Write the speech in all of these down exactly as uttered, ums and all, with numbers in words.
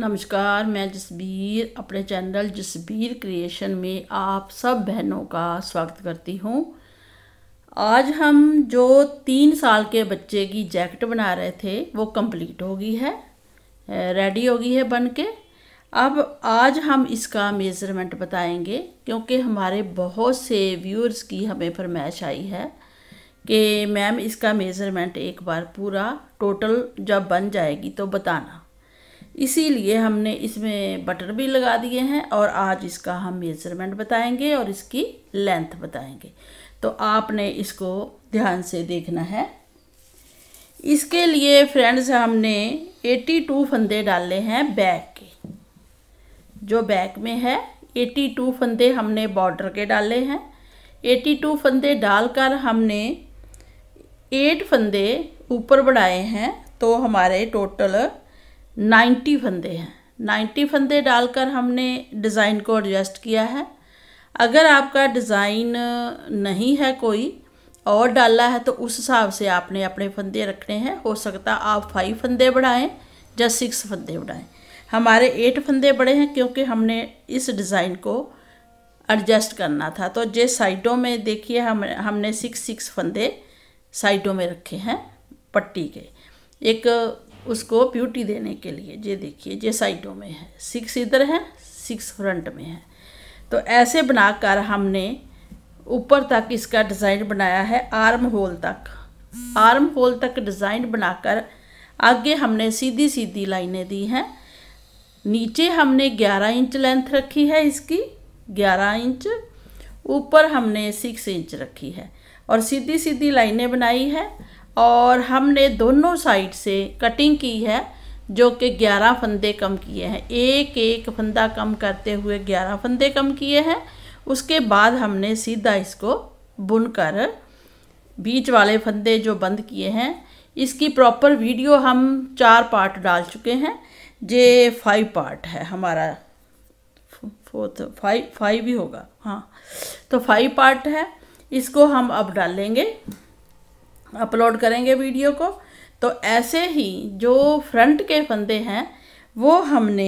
नमस्कार, मैं जसबीर अपने चैनल जसबीर क्रिएशन में आप सब बहनों का स्वागत करती हूँ। आज हम जो तीन साल के बच्चे की जैकेट बना रहे थे वो कंप्लीट हो गई है, रेडी हो गई है बन के। अब आज हम इसका मेज़रमेंट बताएंगे क्योंकि हमारे बहुत से व्यूअर्स की हमें फरमाइश आई है कि मैम इसका मेज़रमेंट एक बार पूरा टोटल जब बन जाएगी तो बताना। इसीलिए हमने इसमें बटन भी लगा दिए हैं और आज इसका हम मेज़रमेंट बताएंगे और इसकी लेंथ बताएंगे, तो आपने इसको ध्यान से देखना है। इसके लिए फ्रेंड्स हमने बयासी फंदे डाले हैं बैक के, जो बैक में है बयासी फंदे हमने बॉर्डर के डाले हैं। बयासी फंदे डालकर हमने आठ फंदे ऊपर बढ़ाए हैं, तो हमारे टोटल नब्बे फंदे हैं। नब्बे फंदे डालकर हमने डिज़ाइन को एडजस्ट किया है। अगर आपका डिज़ाइन नहीं है कोई और डाला है तो उस हिसाब से आपने अपने फंदे रखने हैं। हो सकता आप फाइव फंदे बढ़ाएं या सिक्स फंदे बढ़ाएं। हमारे एट फंदे बड़े हैं क्योंकि हमने इस डिज़ाइन को एडजस्ट करना था। तो जे साइडों में देखिए हम हमने सिक्स सिक्स फंदे साइडों में रखे हैं पट्टी के, एक उसको ब्यूटी देने के लिए। ये देखिए ये साइडों में है, सिक्स इधर है, सिक्स फ्रंट में है। तो ऐसे बनाकर हमने ऊपर तक इसका डिज़ाइन बनाया है, आर्म होल तक। आर्म होल तक डिज़ाइन बनाकर आगे हमने सीधी सीधी लाइनें दी हैं। नीचे हमने ग्यारह इंच लेंथ रखी है इसकी, ग्यारह इंच। ऊपर हमने सिक्स इंच रखी है और सीधी सीधी लाइनें बनाई है। और हमने दोनों साइड से कटिंग की है, जो कि ग्यारह फंदे कम किए हैं। एक एक फंदा कम करते हुए ग्यारह फंदे कम किए हैं। उसके बाद हमने सीधा इसको बुनकर बीच वाले फंदे जो बंद किए हैं, इसकी प्रॉपर वीडियो हम चार पार्ट डाल चुके हैं। ये फाइव पार्ट है हमारा, फोर्थ फाइव फाइव ही होगा, हाँ। तो फाइव पार्ट है, इसको हम अब डालेंगे, अपलोड करेंगे वीडियो को। तो ऐसे ही जो फ्रंट के फंदे हैं वो हमने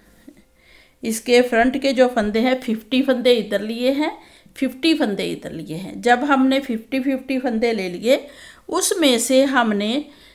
इसके फ्रंट के जो फंदे हैं पचास फंदे इधर लिए हैं, पचास फंदे इधर लिए हैं। जब हमने पचास पचास फंदे ले लिए, उसमें से हमने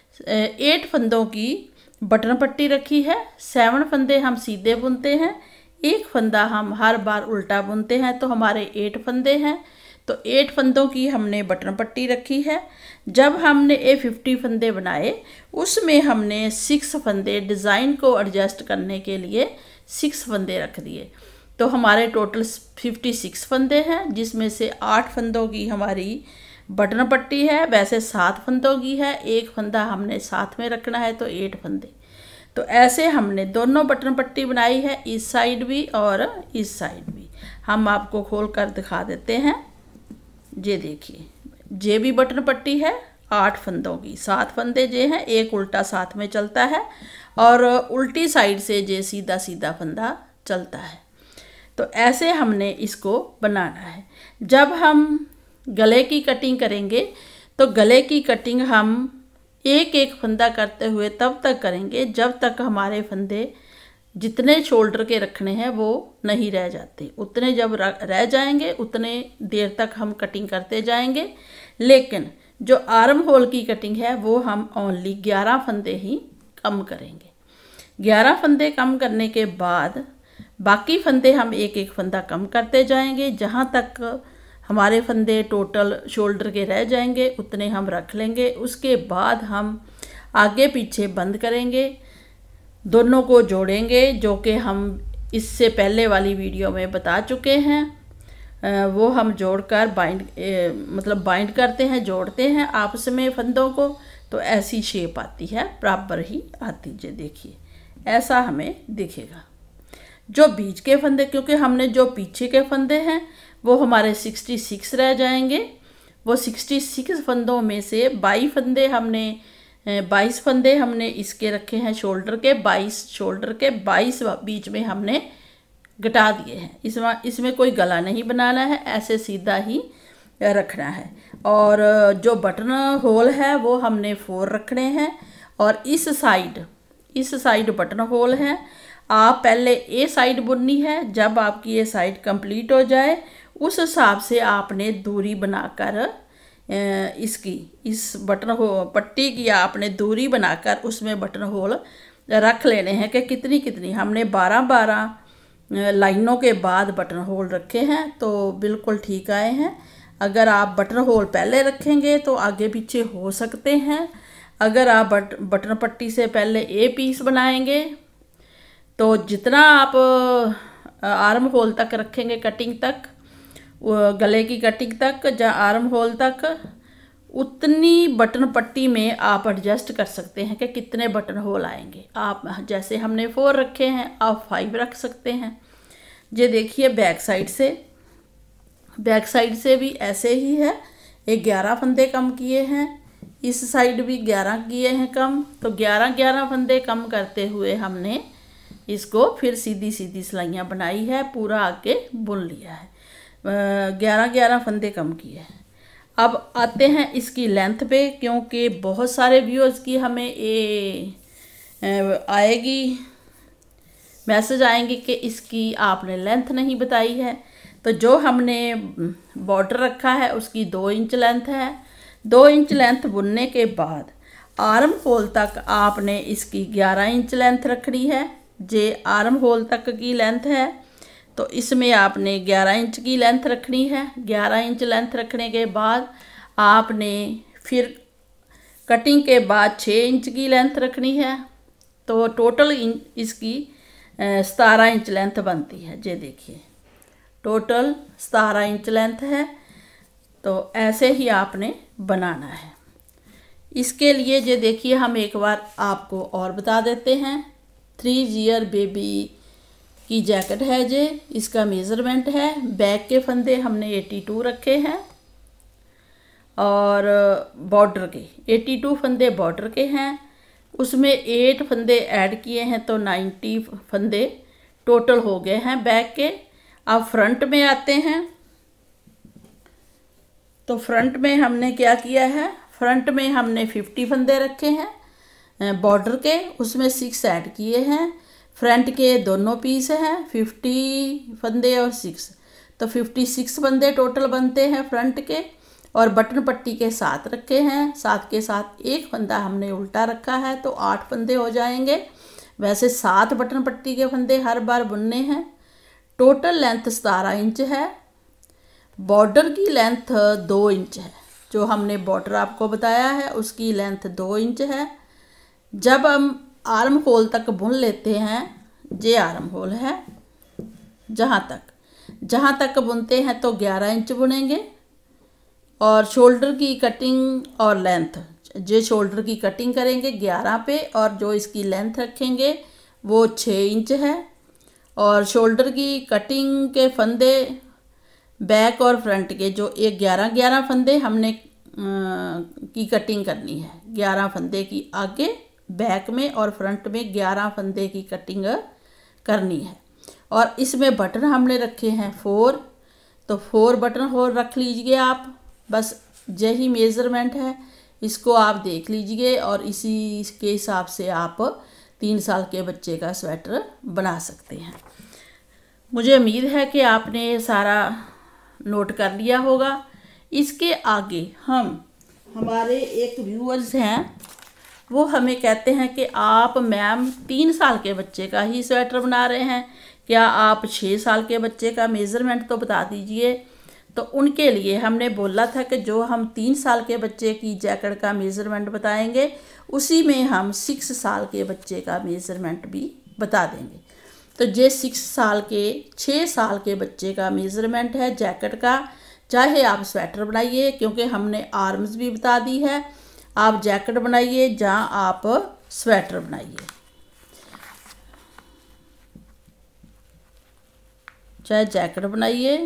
आठ फंदों की बटन पट्टी रखी है, सात फंदे हम सीधे बुनते हैं, एक फंदा हम हर बार उल्टा बुनते हैं, तो हमारे आठ फंदे हैं। तो आठ फंदों की हमने बटन पट्टी रखी है। जब हमने ये पचास फंदे बनाए, उसमें हमने सिक्स फंदे डिज़ाइन को एडजस्ट करने के लिए सिक्स फंदे रख दिए। तो हमारे टोटल छप्पन फंदे हैं, जिसमें से आठ फंदों की हमारी बटन पट्टी है, वैसे सात फंदों की है। एक फंदा हमने साथ में रखना है, तो आठ फंदे। तो ऐसे हमने दोनों बटन पट्टी बनाई है, इस साइड भी और इस साइड भी। हम आपको खोल कर दिखा देते हैं। ये देखिए, जे भी बटन पट्टी है आठ फंदों की, सात फंदे जे हैं, एक उल्टा साथ में चलता है और उल्टी साइड से जे सीधा सीधा फंदा चलता है। तो ऐसे हमने इसको बनाना है। जब हम गले की कटिंग करेंगे तो गले की कटिंग हम एक एक फंदा करते हुए तब तक करेंगे जब तक हमारे फंदे जितने शोल्डर के रखने हैं वो नहीं रह जाते। उतने जब रह जाएंगे उतने देर तक हम कटिंग करते जाएंगे। लेकिन जो आर्म होल की कटिंग है वो हम ओनली ग्यारह फंदे ही कम करेंगे। ग्यारह फंदे कम करने के बाद बाकी फंदे हम एक एक फंदा कम करते जाएंगे। जहाँ तक हमारे फंदे टोटल शोल्डर के रह जाएंगे उतने हम रख लेंगे। उसके बाद हम आगे पीछे बंद करेंगे, दोनों को जोड़ेंगे, जो कि हम इससे पहले वाली वीडियो में बता चुके हैं। वो हम जोड़कर बाइंड मतलब बाइंड करते हैं, जोड़ते हैं आपस में फंदों को, तो ऐसी शेप आती है, बराबर ही आती है। देखिए ऐसा हमें दिखेगा। जो बीच के फंदे, क्योंकि हमने जो पीछे के फंदे हैं वो हमारे छियासठ रह जाएंगे। वो छियासठ फंदों में से बाईस फंदे हमने बाईस फंदे हमने इसके रखे हैं शोल्डर के, बाईस शोल्डर के, बाईस बीच में हमने घटा दिए हैं। इसमें इसमें कोई गला नहीं बनाना है, ऐसे सीधा ही रखना है। और जो बटन होल है वो हमने फोर रखने हैं और इस साइड इस साइड बटन होल है। आप पहले ए साइड बुननी है। जब आपकी ये साइड कंप्लीट हो जाए उस हिसाब से आपने दूरी बनाकर इसकी इस बटन हो पट्टी की आपने दूरी बनाकर उसमें बटन होल रख लेने हैं कि कितनी कितनी। हमने बारह बारह लाइनों के बाद बटन होल रखे हैं तो बिल्कुल ठीक आए हैं। अगर आप बटन होल पहले रखेंगे तो आगे पीछे हो सकते हैं। अगर आप बट बटन पट्टी से पहले ए पीस बनाएंगे तो जितना आप आर्म होल तक रखेंगे, कटिंग तक, गले की कटिंग तक या आर्म होल तक, उतनी बटन पट्टी में आप एडजस्ट कर सकते हैं कि कितने बटन होल आएंगे। आप जैसे हमने फोर रखे हैं आप फाइव रख सकते हैं। ये देखिए बैक साइड से बैक साइड से भी ऐसे ही है। एक ग्यारह फंदे कम किए हैं, इस साइड भी ग्यारह किए हैं कम। तो ग्यारह ग्यारह फंदे कम करते हुए हमने इसको फिर सीधी सीधी सिलाइयाँ बनाई है, पूरा आके बुन लिया है। ग्यारह ग्यारह फंदे कम किए हैं। अब आते हैं इसकी लेंथ पे, क्योंकि बहुत सारे व्यूअर्स की हमें ये आएगी मैसेज आएंगे कि इसकी आपने लेंथ नहीं बताई है। तो जो हमने बॉर्डर रखा है उसकी दो इंच लेंथ है। दो इंच लेंथ बुनने के बाद आर्म होल तक आपने इसकी ग्यारह इंच लेंथ रखनी है। जे आर्म होल तक की लेंथ है तो इसमें आपने ग्यारह इंच की लेंथ रखनी है। ग्यारह इंच लेंथ रखने के बाद आपने फिर कटिंग के बाद छः इंच की लेंथ रखनी है। तो टोटल इसकी सतारह इंच लेंथ बनती है। ये देखिए टोटल सतारह इंच लेंथ है। तो ऐसे ही आपने बनाना है। इसके लिए ये देखिए हम एक बार आपको और बता देते हैं। थ्री ईयर बेबी की जैकेट है जे, इसका मेज़रमेंट है। बैक के फंदे हमने बयासी रखे हैं और बॉर्डर के बयासी फंदे बॉर्डर के हैं। उसमें आठ फंदे ऐड किए हैं तो नब्बे फंदे टोटल हो गए हैं बैक के। अब फ्रंट में आते हैं तो फ्रंट में हमने क्या किया है, फ्रंट में हमने पचास फंदे रखे हैं बॉर्डर के, उसमें सिक्स ऐड किए हैं। फ्रंट के दोनों पीस हैं, पचास फंदे और सिक्स, तो छप्पन फंदे टोटल बनते हैं फ्रंट के। और बटन पट्टी के साथ रखे हैं, साथ के साथ एक फंदा हमने उल्टा रखा है तो आठ फंदे हो जाएंगे। वैसे सात बटन पट्टी के फंदे हर बार बुनने हैं। टोटल लेंथ सतारह इंच है। बॉर्डर की लेंथ दो इंच है। जो हमने बॉर्डर आपको बताया है उसकी लेंथ दो इंच है। जब हम आर्म होल तक बुन लेते हैं, ये आर्म होल है, जहाँ तक जहाँ तक बुनते हैं तो ग्यारह इंच बुनेंगे। और शोल्डर की कटिंग और लेंथ, जो शोल्डर की कटिंग करेंगे ग्यारह पे और जो इसकी लेंथ रखेंगे वो छः इंच है। और शोल्डर की कटिंग के फंदे बैक और फ्रंट के जो एक ग्यारह ग्यारह फंदे हमने की कटिंग करनी है। ग्यारह फंदे की आगे बैक में और फ्रंट में ग्यारह फंदे की कटिंग करनी है। और इसमें बटन हमने रखे हैं फोर, तो फोर बटन होल रख लीजिए आप। बस यही मेज़रमेंट है, इसको आप देख लीजिए और इसी के हिसाब से आप तीन साल के बच्चे का स्वेटर बना सकते हैं। मुझे उम्मीद है कि आपने ये सारा नोट कर लिया होगा। इसके आगे हम हमारे एक व्यूअर्स हैं, वो हमें कहते हैं कि आप मैम तीन साल के बच्चे का ही स्वेटर बना रहे हैं, क्या आप छः साल के बच्चे का मेज़रमेंट तो बता दीजिए। तो उनके लिए हमने बोला था कि जो हम तीन साल के बच्चे की जैकेट का मेज़रमेंट बताएंगे उसी में हम सिक्स साल के बच्चे का मेज़रमेंट भी बता देंगे। तो ये सिक्स साल के छः साल के बच्चे का मेज़रमेंट है जैकेट का। चाहे आप स्वेटर बनाइए, क्योंकि हमने आर्म्स भी बता दी है, आप जैकेट बनाइए जहाँ आप स्वेटर बनाइए, चाहे जैकेट बनाइए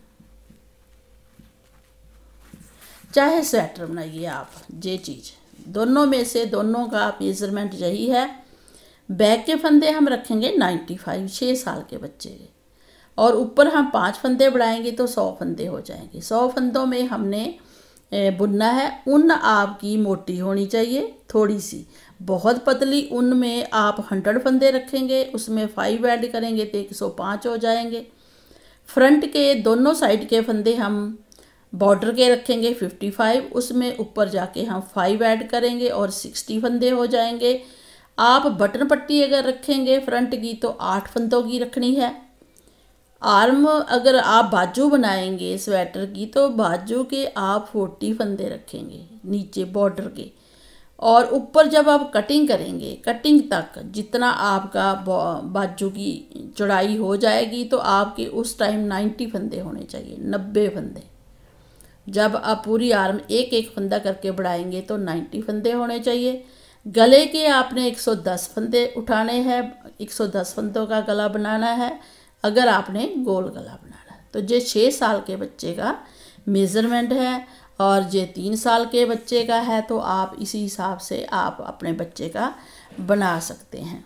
चाहे स्वेटर बनाइए आप, ये चीज़ दोनों में से दोनों का मेज़रमेंट यही है। बैक के फंदे हम रखेंगे पचानवे छः साल के बच्चे के, और ऊपर हम पाँच फंदे बढ़ाएंगे तो सौ फंदे हो जाएंगे। सौ फंदों में हमने बुनना है। ऊन आपकी मोटी होनी चाहिए, थोड़ी सी। बहुत पतली ऊन में आप हंड्रेड फंदे रखेंगे, उसमें फाइव ऐड करेंगे तो एक सौ पाँच हो जाएंगे। फ्रंट के दोनों साइड के फंदे हम बॉर्डर के रखेंगे फिफ्टी फाइव, उसमें ऊपर जाके हम फाइव ऐड करेंगे और सिक्सटी फंदे हो जाएंगे। आप बटन पट्टी अगर रखेंगे फ्रंट की तो आठ फंदों की रखनी है। आर्म अगर आप बाजू बनाएंगे स्वेटर की तो बाजू के आप फोर्टी फंदे रखेंगे नीचे बॉर्डर के। और ऊपर जब आप कटिंग करेंगे, कटिंग तक जितना आपका बाजू की चौड़ाई हो जाएगी तो आपके उस टाइम नाइन्टी फंदे होने चाहिए, नब्बे फंदे। जब आप पूरी आर्म एक एक फंदा करके बढ़ाएंगे तो नाइन्टी फंदे होने चाहिए। गले के आपने एक सौ दस फंदे उठाने हैं, एक सौ दस फंदों का गला बनाना है अगर आपने गोल गला बनाना है। तो ये छः साल के बच्चे का मेज़रमेंट है और ये तीन साल के बच्चे का है, तो आप इसी हिसाब से आप अपने बच्चे का बना सकते हैं।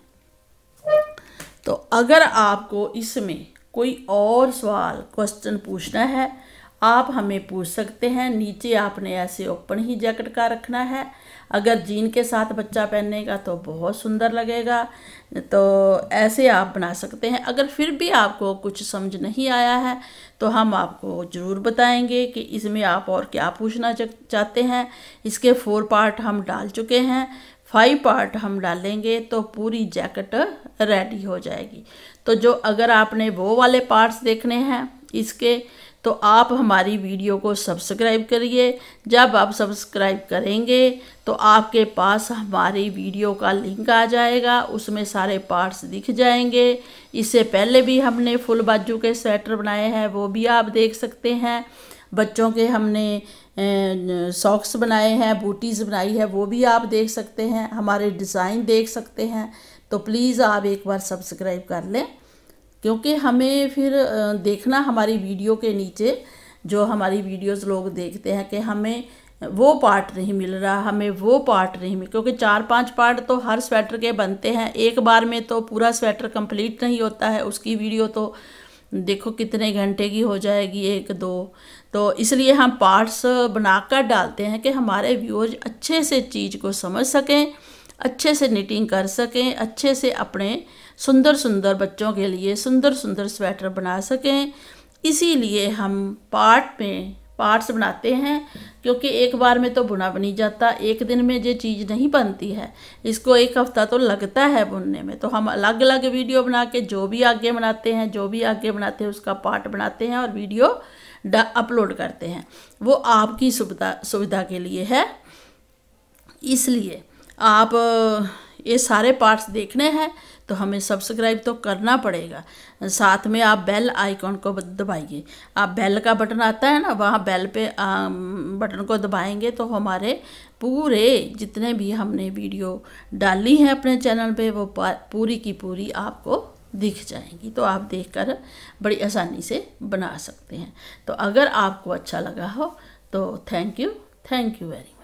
तो अगर आपको इसमें कोई और सवाल क्वेश्चन पूछना है आप हमें पूछ सकते हैं। नीचे आपने ऐसे ओपन ही जैकेट का रखना है। अगर जीन के साथ बच्चा पहनेगा तो बहुत सुंदर लगेगा, तो ऐसे आप बना सकते हैं। अगर फिर भी आपको कुछ समझ नहीं आया है तो हम आपको ज़रूर बताएंगे कि इसमें आप और क्या पूछना चाहते हैं। इसके फोर पार्ट हम डाल चुके हैं, फाइव पार्ट हम डालेंगे तो पूरी जैकेट रेडी हो जाएगी। तो जो अगर आपने वो वाले पार्ट्स देखने हैं इसके, तो आप हमारी वीडियो को सब्सक्राइब करिए। जब आप सब्सक्राइब करेंगे तो आपके पास हमारी वीडियो का लिंक आ जाएगा, उसमें सारे पार्ट्स दिख जाएंगे। इससे पहले भी हमने फुल बाजू के स्वेटर बनाए हैं, वो भी आप देख सकते हैं। बच्चों के हमने सॉक्स बनाए हैं, बूटीज़ बनाई है, वो भी आप देख सकते हैं। हमारे डिज़ाइन देख सकते हैं। तो प्लीज़ आप एक बार सब्सक्राइब कर लें, क्योंकि हमें फिर देखना हमारी वीडियो के नीचे जो हमारी वीडियोस लोग देखते हैं कि हमें वो पार्ट नहीं मिल रहा, हमें वो पार्ट नहीं मिल, क्योंकि चार पांच पार्ट तो हर स्वेटर के बनते हैं, एक बार में तो पूरा स्वेटर कंप्लीट नहीं होता है। उसकी वीडियो तो देखो कितने घंटे की हो जाएगी, एक दो। तो इसलिए हम पार्ट्स बनाकर डालते हैं कि हमारे व्यूअर्स अच्छे से चीज़ को समझ सकें, अच्छे से निटिंग कर सकें, अच्छे से अपने सुंदर सुंदर बच्चों के लिए सुंदर सुंदर स्वेटर बना सकें। इसीलिए हम पार्ट में पार्ट्स बनाते हैं, क्योंकि एक बार में तो बुना बनी जाता, एक दिन में ये चीज़ नहीं बनती है, इसको एक हफ्ता तो लगता है बुनने में। तो हम अलग अलग वीडियो बना के जो भी आगे बनाते हैं जो भी आगे बनाते हैं उसका पार्ट बनाते हैं और वीडियो अपलोड करते हैं। वो आपकी सुविधा सुविधा के लिए है। इसलिए आप ये सारे पार्ट्स देखने हैं तो हमें सब्सक्राइब तो करना पड़ेगा। साथ में आप बेल आइकॉन को दबाइए। आप बेल का बटन आता है ना, वहाँ बेल पे आ, बटन को दबाएंगे तो हमारे पूरे जितने भी हमने वीडियो डाली हैं अपने चैनल पे वो पूरी की पूरी आपको दिख जाएंगी। तो आप देखकर बड़ी आसानी से बना सकते हैं। तो अगर आपको अच्छा लगा हो तो thank you thank you very much.